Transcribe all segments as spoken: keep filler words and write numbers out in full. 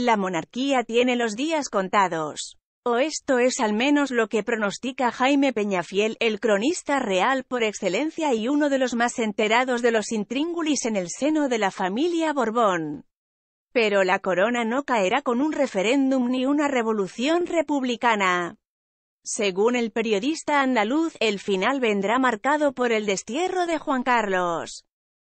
La monarquía tiene los días contados. O esto es al menos lo que pronostica Jaime Peñafiel, el cronista real por excelencia y uno de los más enterados de los intríngulis en el seno de la familia Borbón. Pero la corona no caerá con un referéndum ni una revolución republicana. Según el periodista andaluz, el final vendrá marcado por el destierro de Juan Carlos.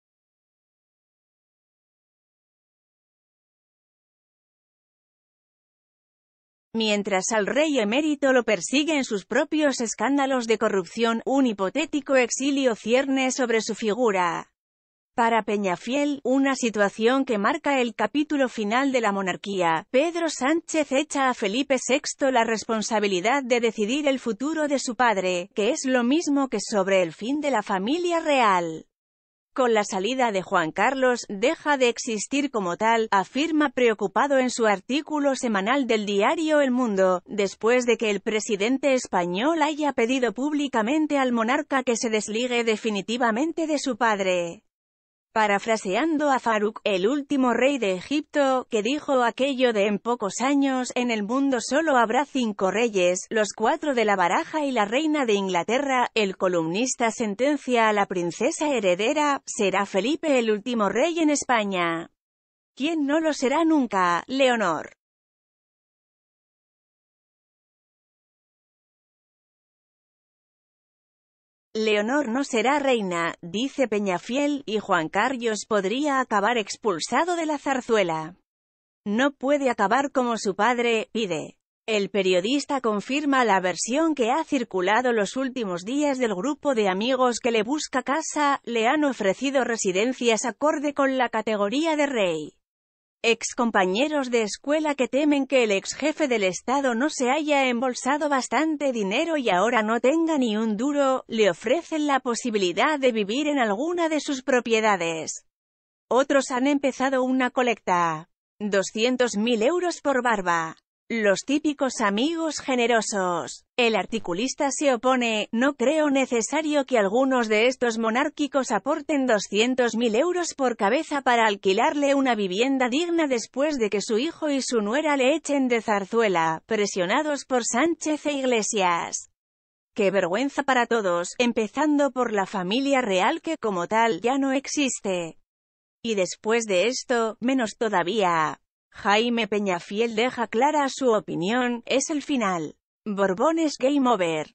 Mientras al rey emérito lo persiguen sus propios escándalos de corrupción, un hipotético exilio cierne sobre su figura. Para Peñafiel, una situación que marca el capítulo final de la monarquía, Pedro Sánchez echa a Felipe sexto la responsabilidad de decidir el futuro de su padre, que es lo mismo que sobre el fin de la familia real. Con la salida de Juan Carlos, deja de existir como tal, afirma preocupado en su artículo semanal del diario El Mundo, después de que el presidente español haya pedido públicamente al monarca que se desligue definitivamente de su padre. Parafraseando a Farouk, el último rey de Egipto, que dijo aquello de en pocos años, en el mundo solo habrá cinco reyes, los cuatro de la baraja y la reina de Inglaterra, el columnista sentencia a la princesa heredera, será Felipe el último rey en España. ¿Quién no lo será nunca? Leonor. Leonor no será reina, dice Peñafiel, y Juan Carlos podría acabar expulsado de la zarzuela. No puede acabar como su padre, pide. El periodista confirma la versión que ha circulado los últimos días del grupo de amigos que le busca casa, le han ofrecido residencias acorde con la categoría de rey. Excompañeros de escuela que temen que el ex jefe del Estado no se haya embolsado bastante dinero y ahora no tenga ni un duro, le ofrecen la posibilidad de vivir en alguna de sus propiedades. Otros han empezado una colecta. doscientos mil euros por barba. Los típicos amigos generosos. El articulista se opone, no creo necesario que algunos de estos monárquicos aporten doscientos mil euros por cabeza para alquilarle una vivienda digna después de que su hijo y su nuera le echen de zarzuela, presionados por Sánchez e Iglesias. ¡Qué vergüenza para todos, empezando por la familia real que, como tal, ya no existe! Y después de esto, menos todavía. Jaime Peñafiel deja clara su opinión, es el final. Borbones game over.